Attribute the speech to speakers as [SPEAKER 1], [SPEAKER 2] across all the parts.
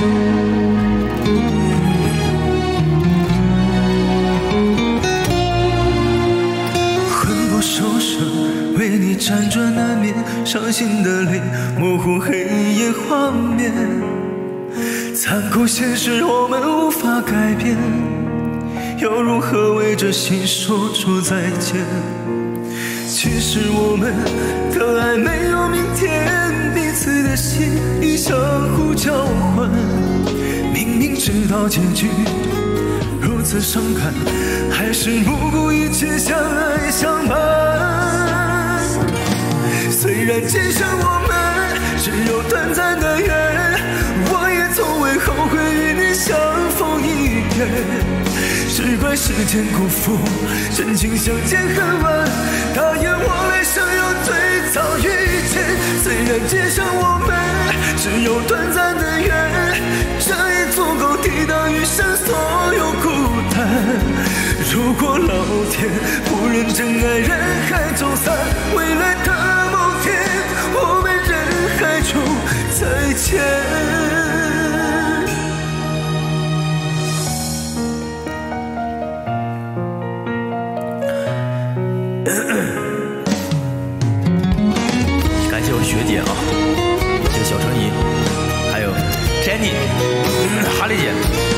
[SPEAKER 1] 魂不守舍，为你辗转难眠，伤心的泪模糊黑夜画面。残酷现实我们无法改变，又如何为这心说出再见？其实我们的爱没有明天，彼此的心已相互交换。明明知道结局如此伤感，还是不顾一切相爱相伴。虽然今生我们只有短暂的缘，我也从未后悔与你相逢一遍。只怪时间辜负，真情相见恨晚，答应我来生有最早遇见。虽然今生我们只有短暂的缘，这已足够抵挡余生所有孤单。如果老天不忍真爱人海走散，未来的某天我们人海中再见。
[SPEAKER 2] 感谢我学姐啊，这个小陈怡，还有 Jenny， 哈利姐。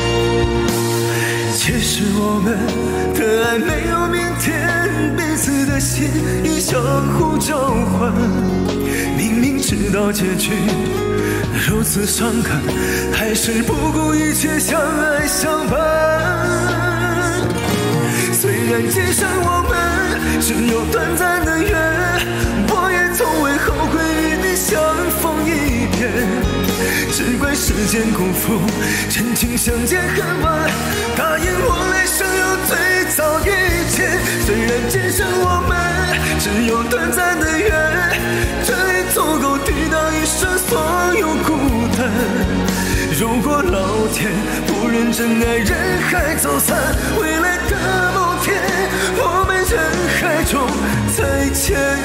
[SPEAKER 1] 其实我们的爱没有明天，彼此的心已相互交换。明明知道结局如此伤感，还是不顾一切相爱相伴。虽然今生我们只有短暂的缘，我也从未后悔与你相逢一遍。只怪时间辜负，真情相见恨晚，答应我来生有最早遇见。虽然今生我们只有短暂的缘，这已足够抵挡一生所有孤单。如果老天不忍真爱人海走散，未来的某天我们人海中再见。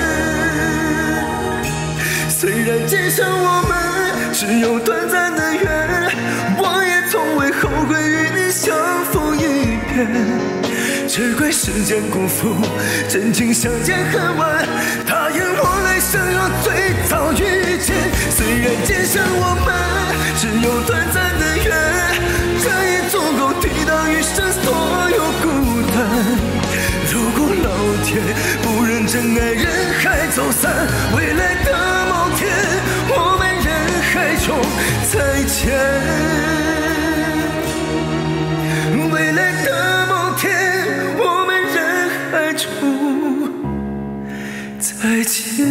[SPEAKER 1] 虽然今生我们只有短暂的缘，我也从未后悔与你相逢一遍。只怪时间辜负，真情相见恨晚，答应我来生有最早遇见。虽然今生我们只有短暂的缘，这已足够抵挡余生所有孤单。如果老天不忍真爱人海走散，未来的某天我们人海中再见。未来的某天我们人海中再见。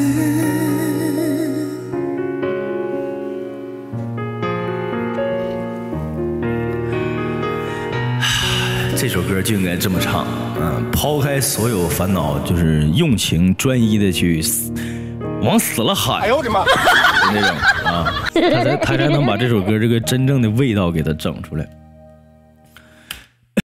[SPEAKER 2] 这首歌就应该这么唱，抛开所有烦恼，就是用情专一的去往死了喊。哎呦我的妈！那种啊，他才能把这首歌这个真正的味道给它整出来。